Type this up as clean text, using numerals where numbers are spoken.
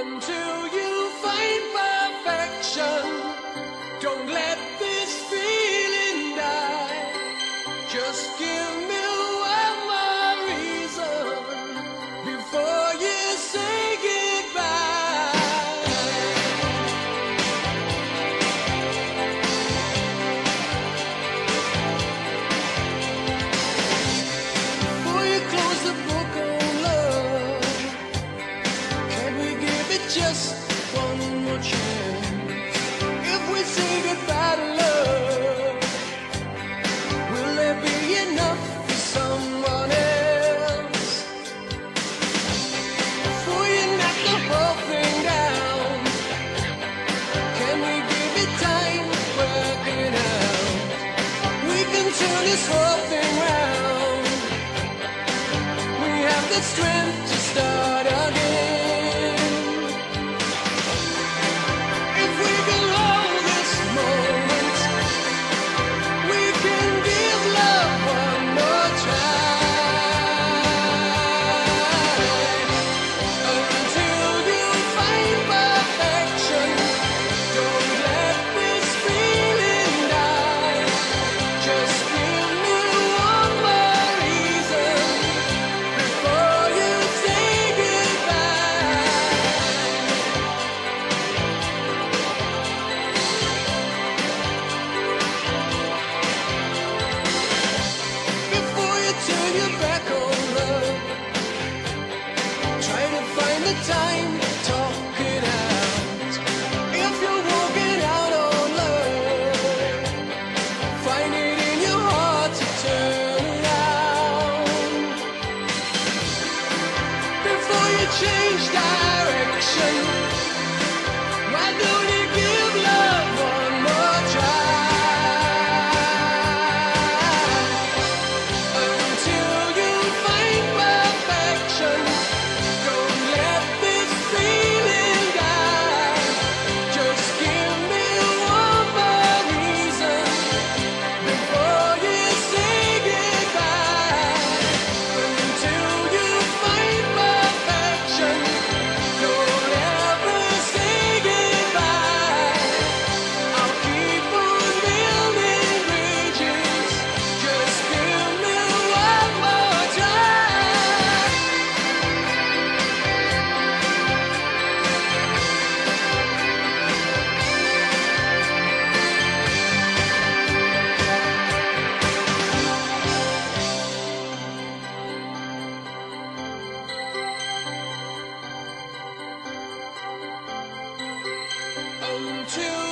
until you find perfection. Don't let this feeling die. Just give me one more reason before you say goodbye. Before you close the book on love, can we give it just one more chance? If we say goodbye to love, will there be enough for someone else? Before you knock the whole thing down, can we give it time to work it out? We can turn this whole thing round. We have the strength to start again. If we can hold this moment, we can give love one more try. Until you find perfection, don't let this feeling die. Just give me one more reason before you say goodbye. Before you turn your back on love, try to find the time to talk it out. If you're walking out on love, find it in your heart to turn around. Before you change direction, why don't you give love one more try? Until you find perfection, don't let this feeling die. Just give me one more reason before you say goodbye. Until you find perfection, don't ever say goodbye. I'll keep on building bridges. Just give me one more try. Until